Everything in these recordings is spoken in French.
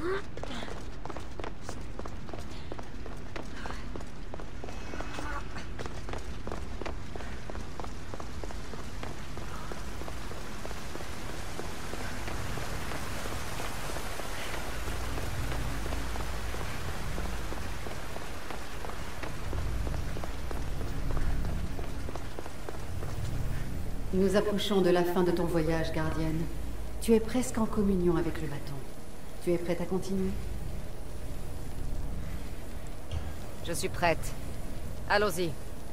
Nous approchons de la fin de ton voyage, gardienne. Tu es presque en communion avec le bâton. Tu es prête à continuer? Je suis prête. Allons-y.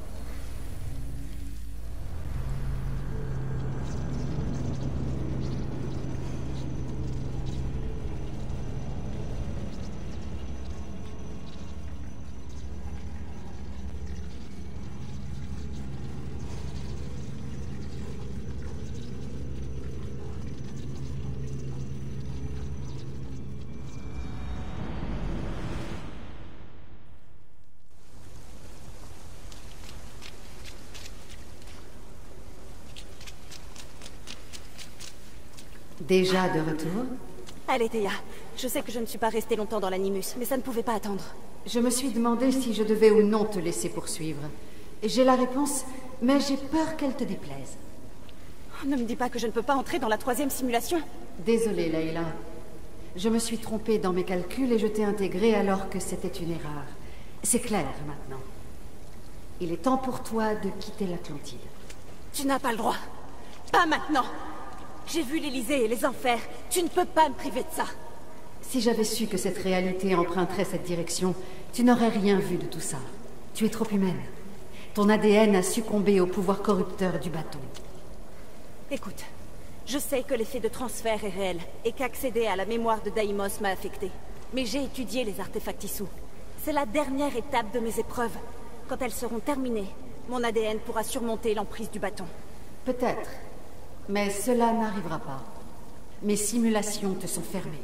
Déjà de retour? Allez, Théa. Je sais que je ne suis pas restée longtemps dans l'Animus, mais ça ne pouvait pas attendre. Je me suis demandé si je devais ou non te laisser poursuivre. J'ai la réponse, mais j'ai peur qu'elle te déplaise. Oh, ne me dis pas que je ne peux pas entrer dans la 3e simulation. Désolée, Layla. Je me suis trompée dans mes calculs et je t'ai intégrée alors que c'était une erreur. C'est clair maintenant. Il est temps pour toi de quitter l'Atlantide. Tu n'as pas le droit. Pas maintenant. J'ai vu l'Élysée et les enfers. Tu ne peux pas me priver de ça. Si j'avais su que cette réalité emprunterait cette direction, tu n'aurais rien vu de tout ça. Tu es trop humaine. Ton ADN a succombé au pouvoir corrupteur du bâton. Écoute, je sais que l'effet de transfert est réel et qu'accéder à la mémoire de Deimos m'a affecté. Mais j'ai étudié les artefacts Issou. C'est la dernière étape de mes épreuves. Quand elles seront terminées, mon ADN pourra surmonter l'emprise du bâton. Peut-être. Mais cela n'arrivera pas. Mes simulations te sont fermées.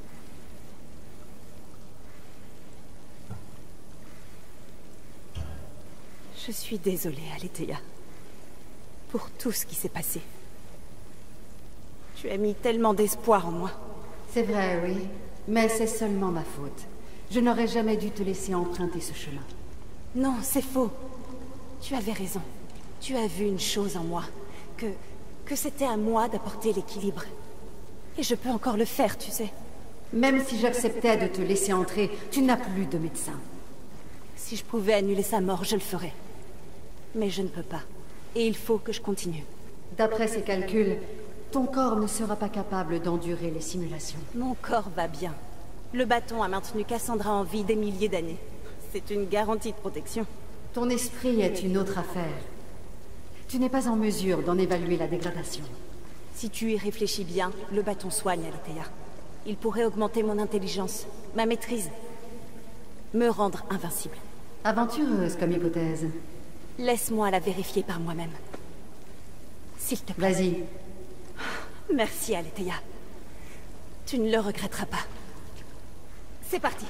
Je suis désolée, Aletheia, pour tout ce qui s'est passé. Tu as mis tellement d'espoir en moi. C'est vrai, oui. Mais c'est seulement ma faute. Je n'aurais jamais dû te laisser emprunter ce chemin. Non, c'est faux. Tu avais raison. Tu as vu une chose en moi. Que c'était à moi d'apporter l'équilibre. Et je peux encore le faire, tu sais. Même si j'acceptais de te laisser entrer, tu n'as plus de médecin. Si je pouvais annuler sa mort, je le ferais. Mais je ne peux pas. Et il faut que je continue. D'après ces calculs, ton corps ne sera pas capable d'endurer les simulations. Mon corps va bien. Le bâton a maintenu Cassandra en vie des milliers d'années. C'est une garantie de protection. Ton esprit est une autre affaire. Tu n'es pas en mesure d'en évaluer la dégradation. Si tu y réfléchis bien, le bâton soigne, Aletheia. Il pourrait augmenter mon intelligence, ma maîtrise. Me rendre invincible. Aventureuse comme hypothèse. Laisse-moi la vérifier par moi-même. S'il te plaît. Vas-y. Merci, Aletheia. Tu ne le regretteras pas. C'est parti.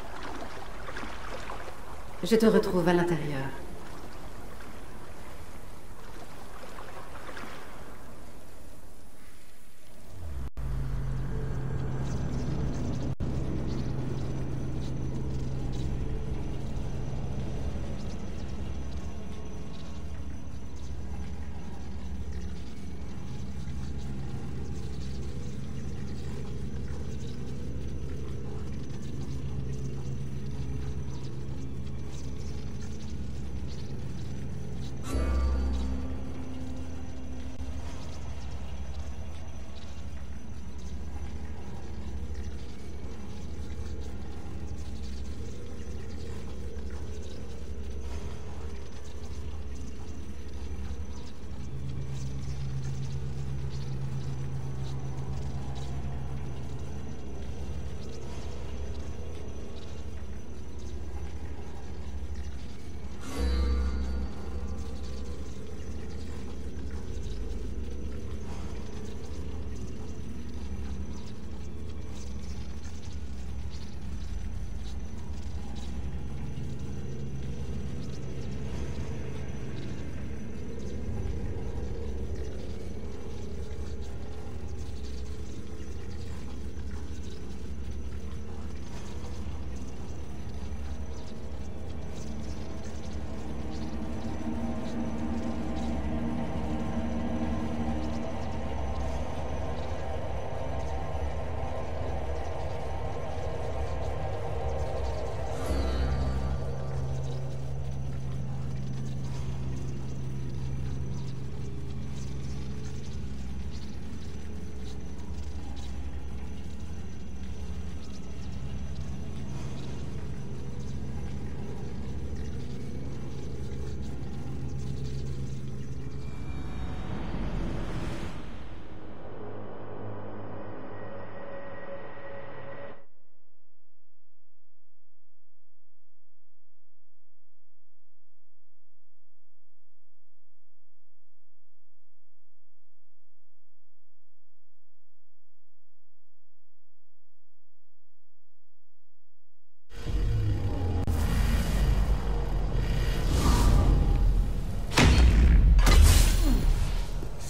Je te retrouve à l'intérieur.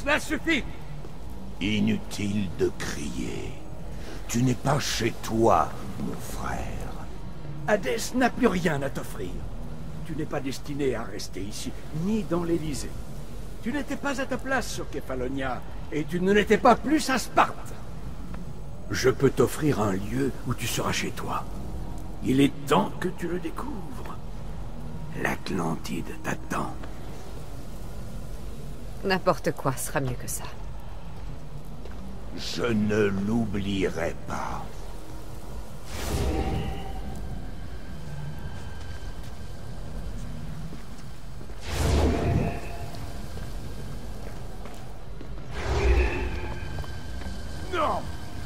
Cela suffit! Inutile de crier. Tu n'es pas chez toi, mon frère. Hadès n'a plus rien à t'offrir. Tu n'es pas destiné à rester ici, ni dans l'Élysée. Tu n'étais pas à ta place sur Kefalonia, et tu ne l'étais pas plus à Sparte. Je peux t'offrir un lieu où tu seras chez toi. Il est temps que tu le découvres. L'Atlantide t'attend. N'importe quoi sera mieux que ça. Je ne l'oublierai pas. Non!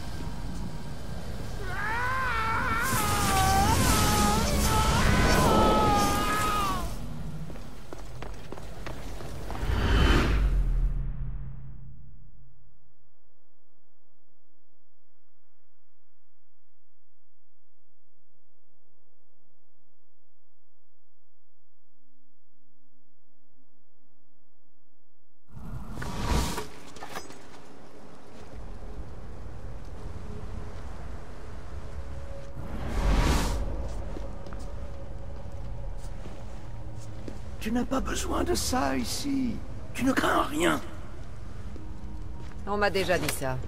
Tu n'as pas besoin de ça ici. Tu ne crains rien. On m'a déjà dit ça.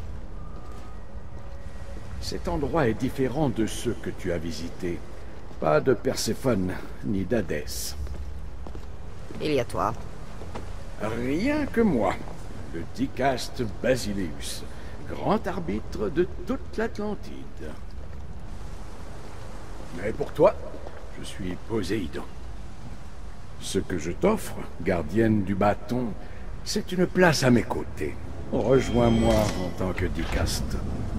Cet endroit est différent de ceux que tu as visités. Pas de Perséphone, ni d'Hadès. Il y a toi. Rien que moi, le Dicaste Basileus, grand arbitre de toute l'Atlantide. Mais pour toi, je suis Poséidon. Ce que je t'offre, gardienne du bâton, c'est une place à mes côtés. Rejoins-moi en tant que Dicaste.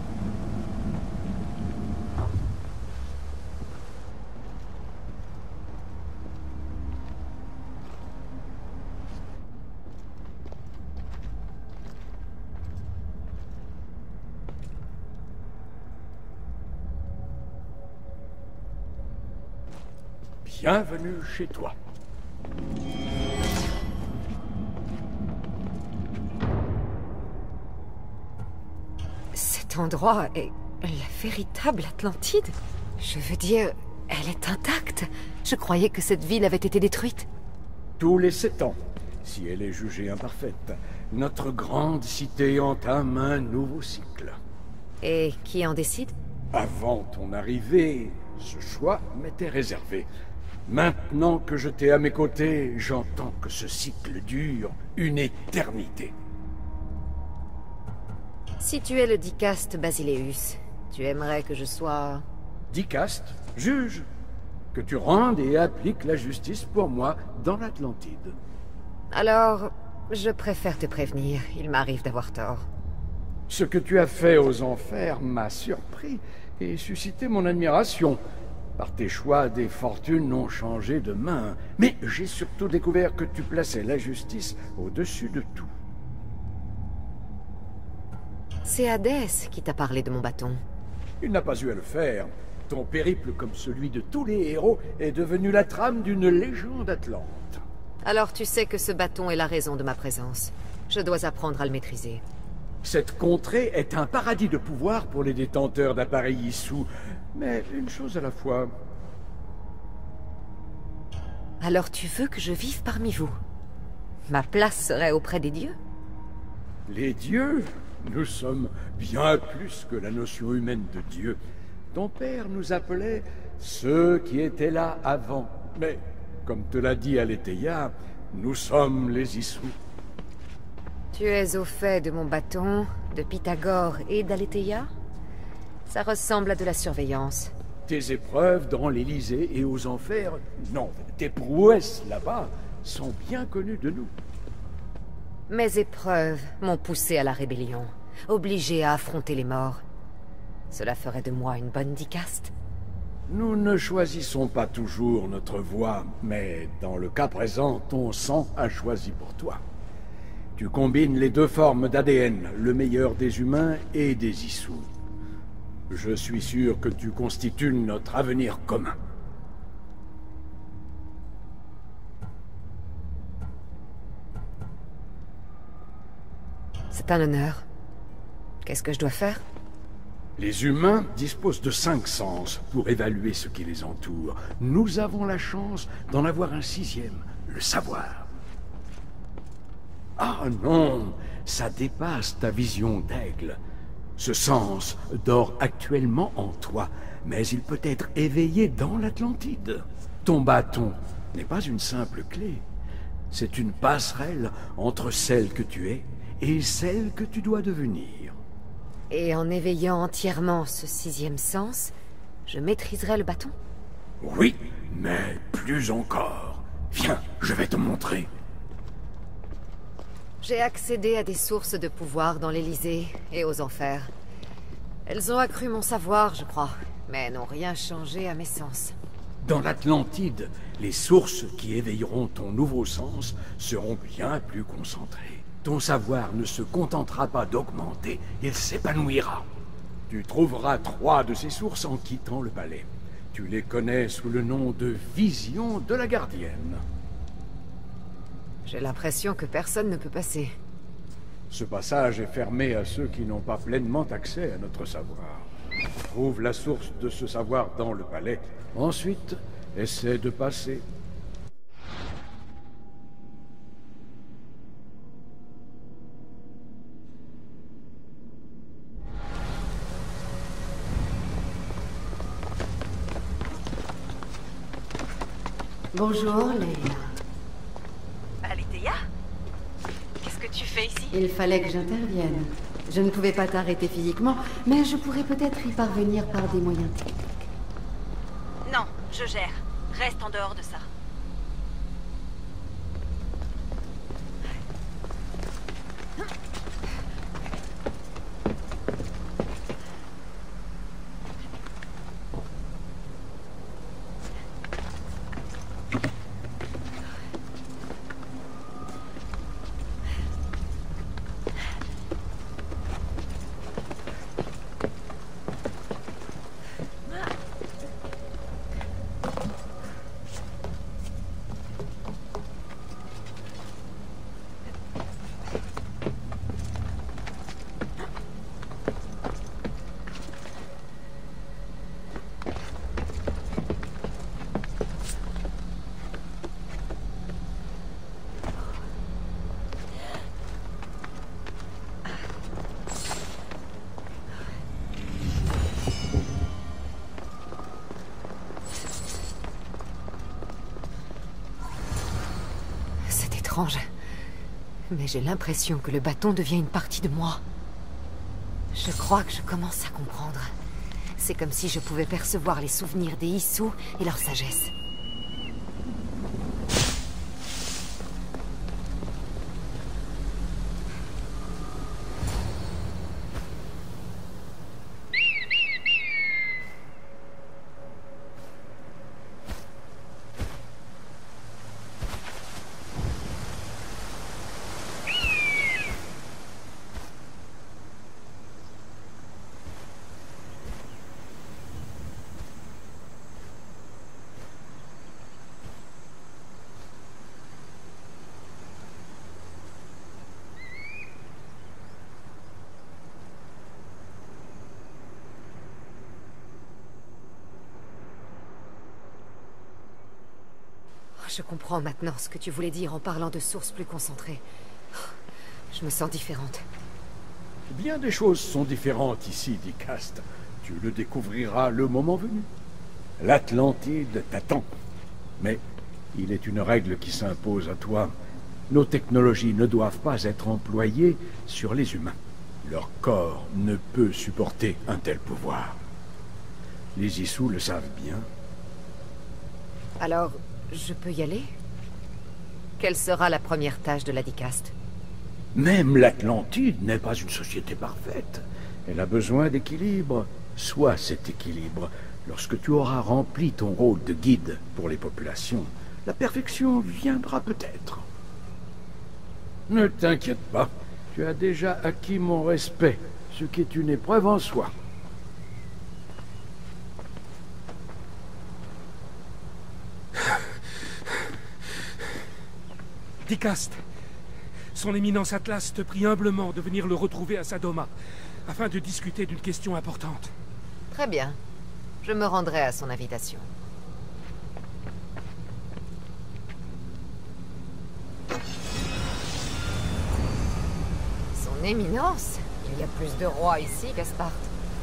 Bienvenue chez toi. Cet endroit est la véritable Atlantide? Je veux dire, elle est intacte. Je croyais que cette ville avait été détruite. Tous les 7 ans, si elle est jugée imparfaite, notre grande cité entame un nouveau cycle. Et qui en décide? Avant ton arrivée, ce choix m'était réservé. Maintenant que je t'ai à mes côtés, j'entends que ce cycle dure une éternité. Si tu es le Dicaste Basileus, tu aimerais que je sois... Dicaste, juge, que tu rendes et appliques la justice pour moi dans l'Atlantide. Alors, je préfère te prévenir, il m'arrive d'avoir tort. Ce que tu as fait aux enfers m'a surpris et suscité mon admiration. Par tes choix, des fortunes ont changé de main. Mais j'ai surtout découvert que tu plaçais la justice au-dessus de tout. C'est Hadès qui t'a parlé de mon bâton. Il n'a pas eu à le faire. Ton périple, comme celui de tous les héros, est devenu la trame d'une légende atlante. Alors tu sais que ce bâton est la raison de ma présence. Je dois apprendre à le maîtriser. Cette contrée est un paradis de pouvoir pour les détenteurs d'appareils Issou. Mais une chose à la fois. Alors tu veux que je vive parmi vous? Ma place serait auprès des dieux? Les dieux? Nous sommes bien plus que la notion humaine de Dieu. Ton père nous appelait ceux qui étaient là avant. Mais, comme te l'a dit Aletheia, nous sommes les Issou. Tu es au fait de mon bâton, de Pythagore et d'Aletheia? Ça ressemble à de la surveillance. Tes épreuves dans l'Élysée et aux enfers, non, tes prouesses là-bas sont bien connues de nous. Mes épreuves m'ont poussé à la rébellion, obligé à affronter les morts. Cela ferait de moi une bonne Dicaste. Nous ne choisissons pas toujours notre voie, mais dans le cas présent, ton sang a choisi pour toi. Tu combines les deux formes d'ADN, le meilleur des humains et des Issou. Je suis sûr que tu constitues notre avenir commun. C'est un honneur. Qu'est-ce que je dois faire? Les humains disposent de 5 sens pour évaluer ce qui les entoure. Nous avons la chance d'en avoir un 6e, le savoir. Ah non, ça dépasse ta vision d'aigle. Ce sens dort actuellement en toi, mais il peut être éveillé dans l'Atlantide. Ton bâton n'est pas une simple clé. C'est une passerelle entre celle que tu es et celle que tu dois devenir. Et en éveillant entièrement ce 6e sens, je maîtriserai le bâton? Oui, mais plus encore. Viens, je vais te montrer. J'ai accédé à des sources de pouvoir dans l'Élysée et aux Enfers. Elles ont accru mon savoir, je crois, mais n'ont rien changé à mes sens. Dans l'Atlantide, les sources qui éveilleront ton nouveau sens seront bien plus concentrées. Ton savoir ne se contentera pas d'augmenter, il s'épanouira. Tu trouveras 3 de ces sources en quittant le palais. Tu les connais sous le nom de Vision de la Gardienne. J'ai l'impression que personne ne peut passer. Ce passage est fermé à ceux qui n'ont pas pleinement accès à notre savoir. Trouve la source de ce savoir dans le palais. Ensuite, essaie de passer. Bonjour, Leila. Alethea? Qu'est-ce que tu fais ici? Il fallait que j'intervienne. Je ne pouvais pas t'arrêter physiquement, mais je pourrais peut-être y parvenir par des moyens techniques. Non, je gère. Reste en dehors de ça. Mais j'ai l'impression que le bâton devient une partie de moi. Je crois que je commence à comprendre. C'est comme si je pouvais percevoir les souvenirs des Issous et leur sagesse. Je comprends maintenant ce que tu voulais dire en parlant de sources plus concentrées. Je me sens différente. Bien des choses sont différentes ici, Dicast. Tu le découvriras le moment venu. L'Atlantide t'attend. Mais il est une règle qui s'impose à toi. Nos technologies ne doivent pas être employées sur les humains. Leur corps ne peut supporter un tel pouvoir. Les Issous le savent bien. Alors, je peux y aller? Quelle sera la première tâche de la Dicast? Même l'Atlantide n'est pas une société parfaite. Elle a besoin d'équilibre. Sois cet équilibre. Lorsque tu auras rempli ton rôle de guide pour les populations, la perfection viendra peut-être. Ne t'inquiète pas. Tu as déjà acquis mon respect, ce qui est une épreuve en soi. Dicast, Son éminence Atlas te prie humblement de venir le retrouver à Sadoma, afin de discuter d'une question importante. Très bien. Je me rendrai à son invitation. Son éminence? Il y a plus de rois ici qu'à Sparte.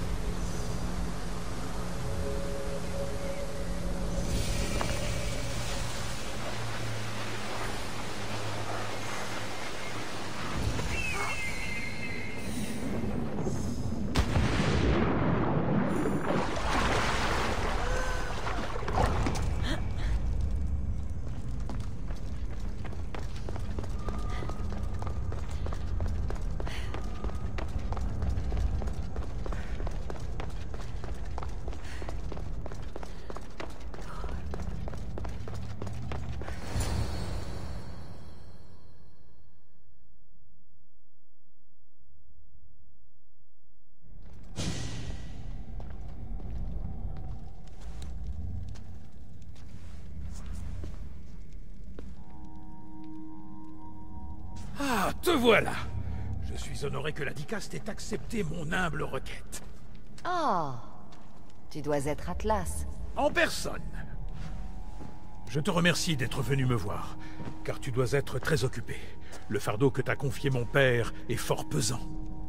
Ah, te voilà! Je suis honoré que la Dicaste ait accepté mon humble requête. Oh, tu dois être Atlas. En personne. Je te remercie d'être venu me voir, car tu dois être très occupé. Le fardeau que t'a confié mon père est fort pesant.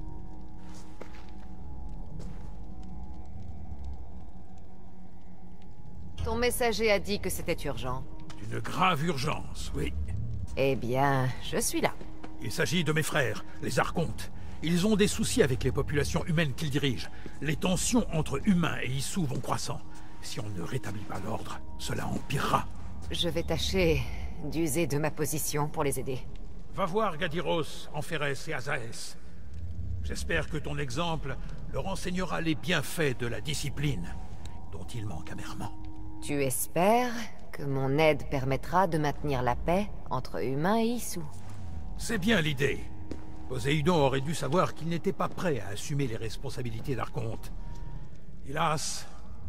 Ton messager a dit que c'était urgent. Une grave urgence, oui. Eh bien, je suis là. Il s'agit de mes frères, les Archontes. Ils ont des soucis avec les populations humaines qu'ils dirigent. Les tensions entre humains et Issou vont croissant. Si on ne rétablit pas l'ordre, cela empirera. Je vais tâcher d'user de ma position pour les aider. Va voir Gadiros, Amphéres et Azaès. J'espère que ton exemple leur enseignera les bienfaits de la discipline, dont ils manquent amèrement. Tu espères que mon aide permettra de maintenir la paix entre humains et Issou? C'est bien l'idée. Poséidon aurait dû savoir qu'il n'était pas prêt à assumer les responsabilités d'Archonte. Hélas...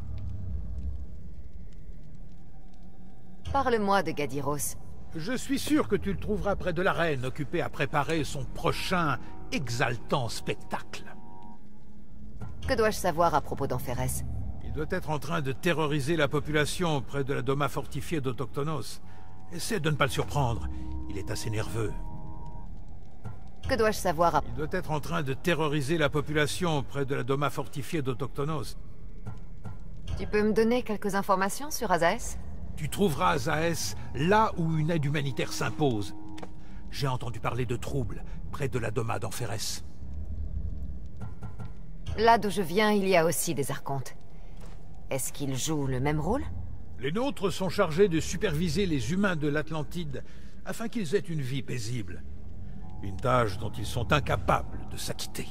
Parle-moi de Gadiros. Je suis sûr que tu le trouveras près de la reine, occupé à préparer son prochain exaltant spectacle. Que dois-je savoir à propos d'Amphéres? Il doit être en train de terroriser la population près de la doma fortifiée d'Autoctonos. Essaie de ne pas le surprendre. Il est assez nerveux. Que dois-je savoir à... Il doit être en train de terroriser la population près de la doma fortifiée d'Autoctonos. Tu peux me donner quelques informations sur Azaès? Tu trouveras Azaès là où une aide humanitaire s'impose. J'ai entendu parler de troubles près de la doma d'Amphéres. Là d'où je viens, il y a aussi des Archontes. Est-ce qu'ils jouent le même rôle? Les nôtres sont chargés de superviser les humains de l'Atlantide afin qu'ils aient une vie paisible. Une tâche dont ils sont incapables de s'acquitter.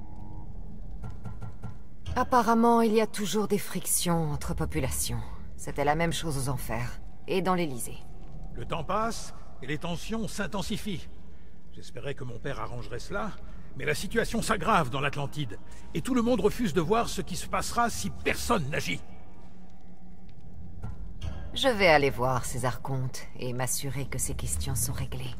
Apparemment, il y a toujours des frictions entre populations. C'était la même chose aux Enfers, et dans l'Élysée. Le temps passe, et les tensions s'intensifient. J'espérais que mon père arrangerait cela, mais la situation s'aggrave dans l'Atlantide, et tout le monde refuse de voir ce qui se passera si personne n'agit. Je vais aller voir ces Archontes, et m'assurer que ces questions sont réglées.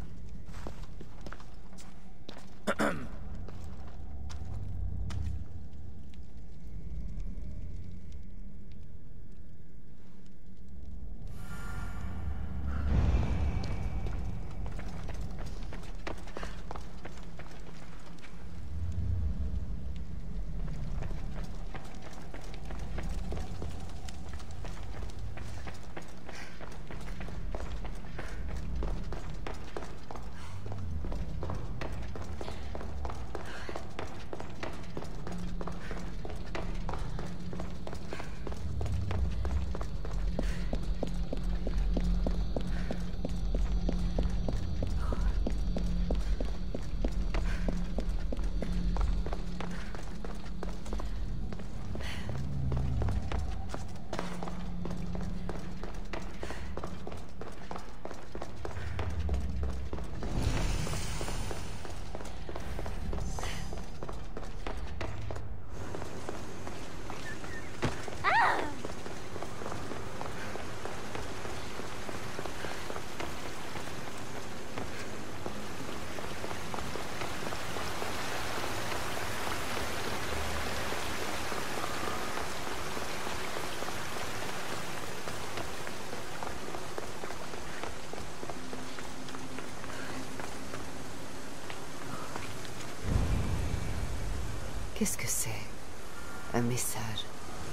Qu'est-ce que c'est? Un message.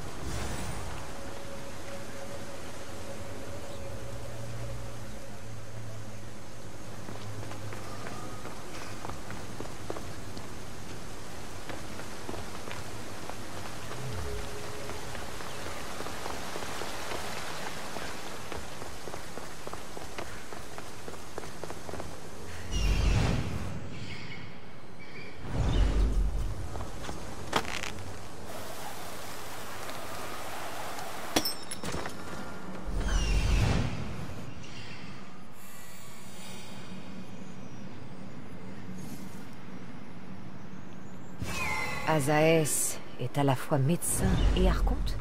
Azaès est à la fois médecin et archonte?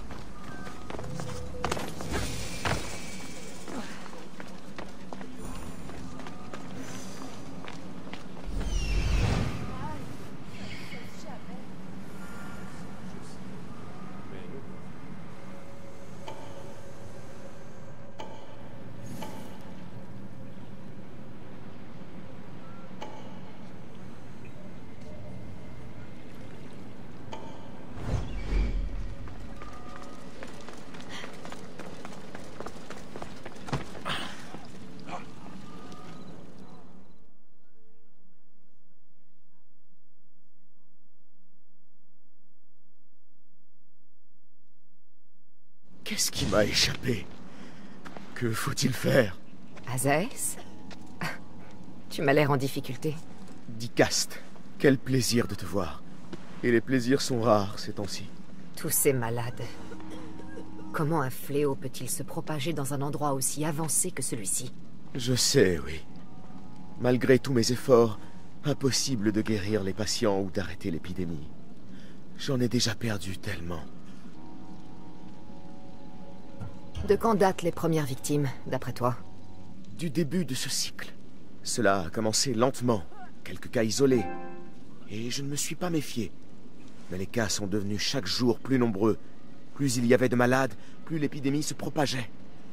Qu'est-ce qui m'a échappé? Que faut-il faire? Azaès? Tu m'as l'air en difficulté. Dicast, quel plaisir de te voir. Et les plaisirs sont rares ces temps-ci. Tous ces malades. Comment un fléau peut-il se propager dans un endroit aussi avancé que celui-ci? Je sais, oui. Malgré tous mes efforts, impossible de guérir les patients ou d'arrêter l'épidémie. J'en ai déjà perdu tellement. De quand datent les premières victimes, d'après toi? Du début de ce cycle. Cela a commencé lentement, quelques cas isolés. Et je ne me suis pas méfié. Mais les cas sont devenus chaque jour plus nombreux. Plus il y avait de malades, plus l'épidémie se propageait.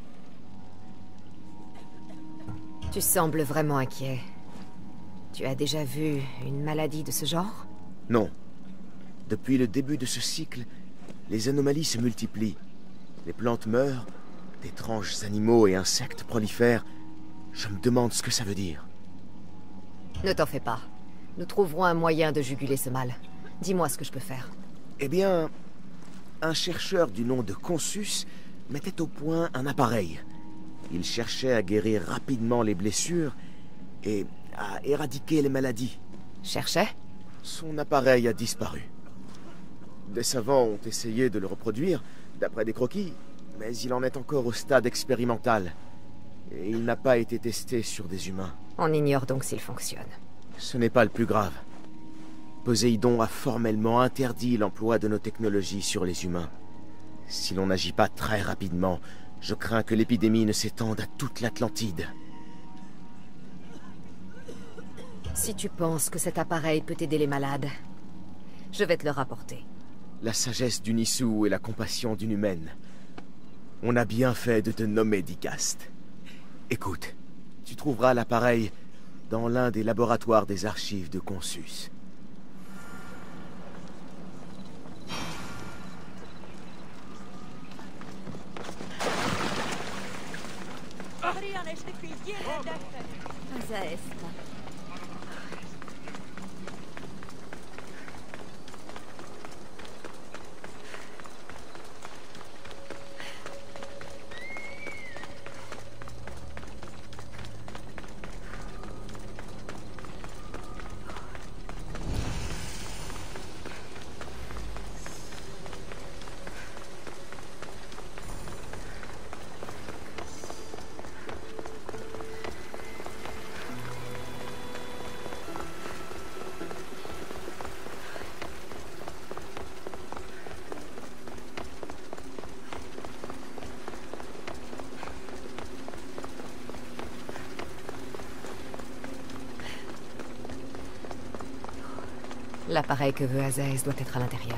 Tu sembles vraiment inquiet. Tu as déjà vu une maladie de ce genre? Non. Depuis le début de ce cycle, les anomalies se multiplient. Les plantes meurent, d'étranges animaux et insectes prolifèrent. Je me demande ce que ça veut dire. Ne t'en fais pas. Nous trouverons un moyen de juguler ce mal. Dis-moi ce que je peux faire. Eh bien, un chercheur du nom de Consus mettait au point un appareil. Il cherchait à guérir rapidement les blessures et à éradiquer les maladies. Cherchait? Son appareil a disparu. Des savants ont essayé de le reproduire, d'après des croquis, mais il en est encore au stade expérimental. Et il n'a pas été testé sur des humains. On ignore donc s'il fonctionne. Ce n'est pas le plus grave. Poséidon a formellement interdit l'emploi de nos technologies sur les humains. Si l'on n'agit pas très rapidement, je crains que l'épidémie ne s'étende à toute l'Atlantide. Si tu penses que cet appareil peut aider les malades, je vais te le rapporter. La sagesse d'une issue et la compassion d'une humaine. On a bien fait de te nommer Dicast. Écoute, tu trouveras l'appareil dans l'un des laboratoires des archives de Consus. Azaès. L'appareil que veut Azaès doit être à l'intérieur.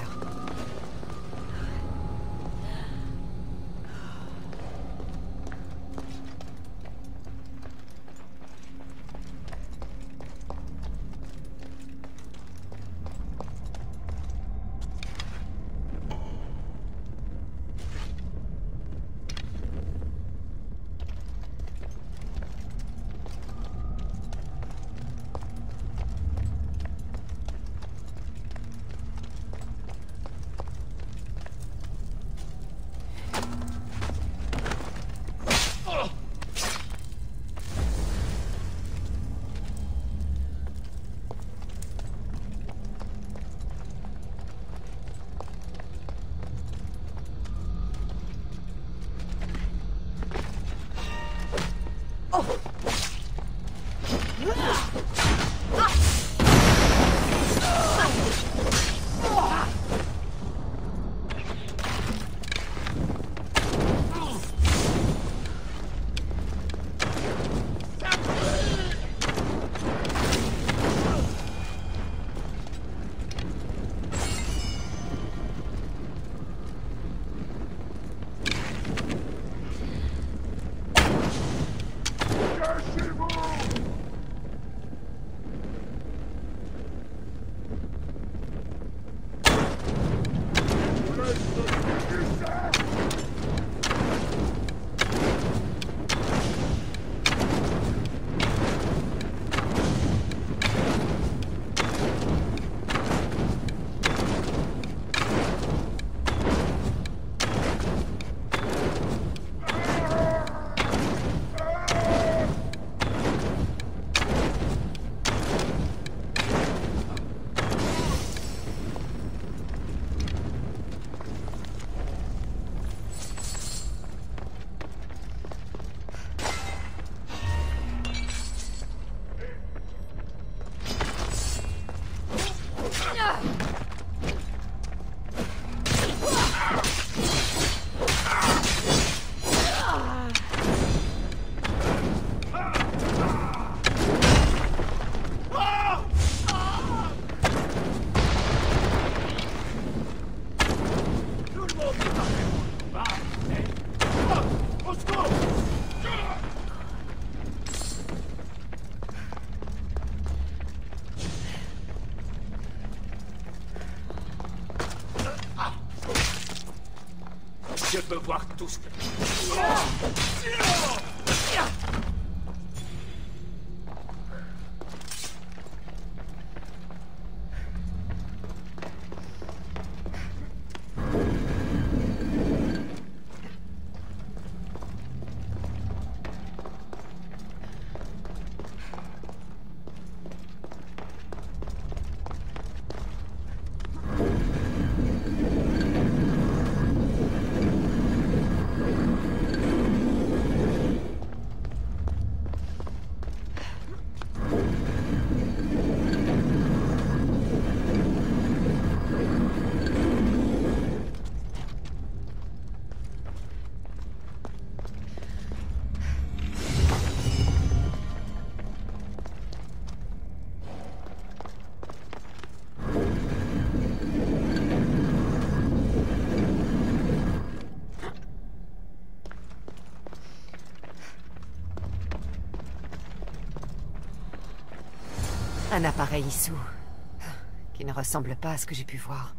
tous. Un appareil Issou, qui ne ressemble pas à ce que j'ai pu voir.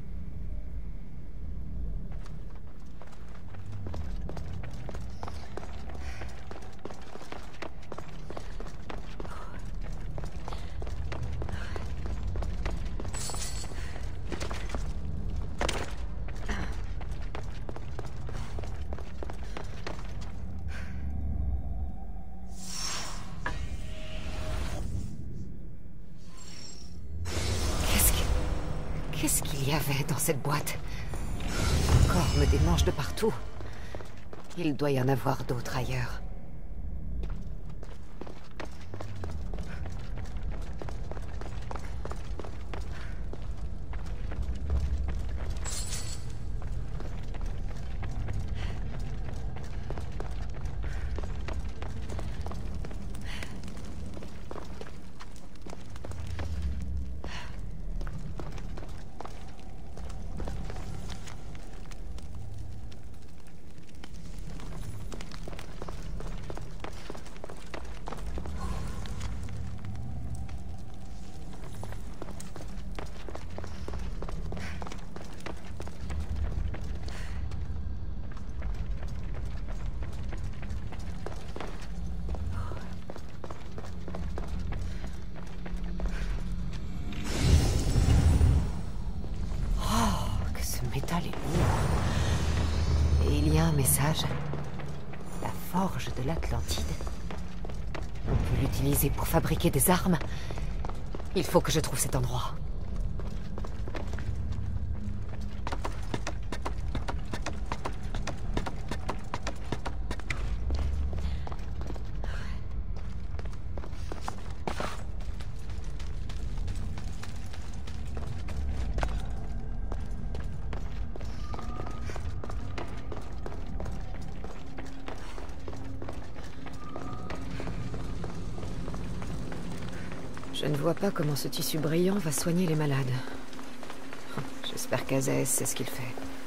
Qu'est-ce qu'il y avait dans cette boîte? Encore me démange de partout. Il doit y en avoir d'autres ailleurs. Métal est lourd. Et il y a un message. La forge de l'Atlantide. On peut l'utiliser pour fabriquer des armes. Il faut que je trouve cet endroit. Je ne vois pas comment ce tissu brillant va soigner les malades. J'espère qu'Azès sait ce qu'il fait.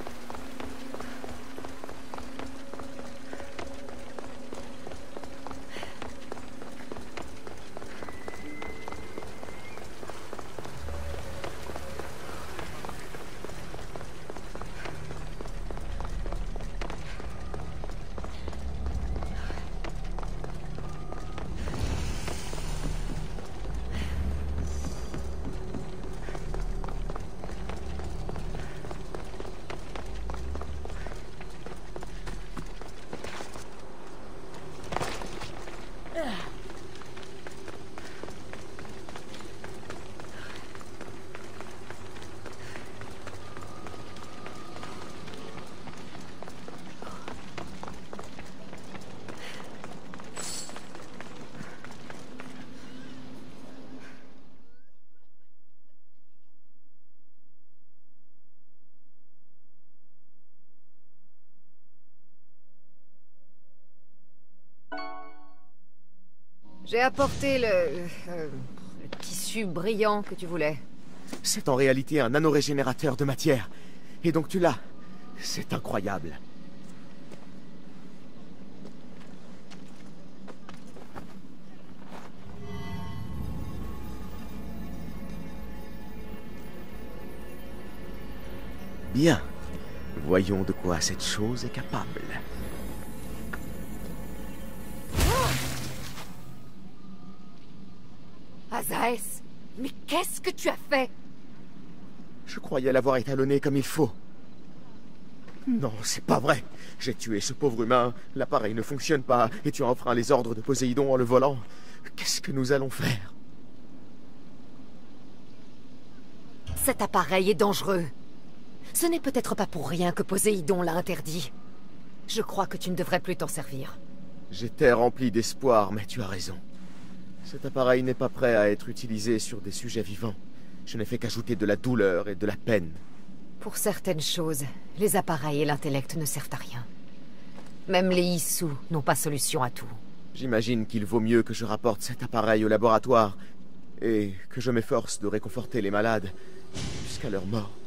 J'ai apporté le tissu brillant que tu voulais. C'est en réalité un nanorégénérateur de matière. Et donc tu l'as. C'est incroyable. Bien. Voyons de quoi cette chose est capable. Azaès, mais qu'est-ce que tu as fait? Je croyais l'avoir étalonné comme il faut. Non, c'est pas vrai. J'ai tué ce pauvre humain, l'appareil ne fonctionne pas, et tu as enfreint les ordres de Poséidon en le volant. Qu'est-ce que nous allons faire? Cet appareil est dangereux. Ce n'est peut-être pas pour rien que Poséidon l'a interdit. Je crois que tu ne devrais plus t'en servir. J'étais rempli d'espoir, mais tu as raison. Cet appareil n'est pas prêt à être utilisé sur des sujets vivants. Je n'ai fait qu'ajouter de la douleur et de la peine. Pour certaines choses, les appareils et l'intellect ne servent à rien. Même les Issous n'ont pas solution à tout. J'imagine qu'il vaut mieux que je rapporte cet appareil au laboratoire et que je m'efforce de réconforter les malades jusqu'à leur mort.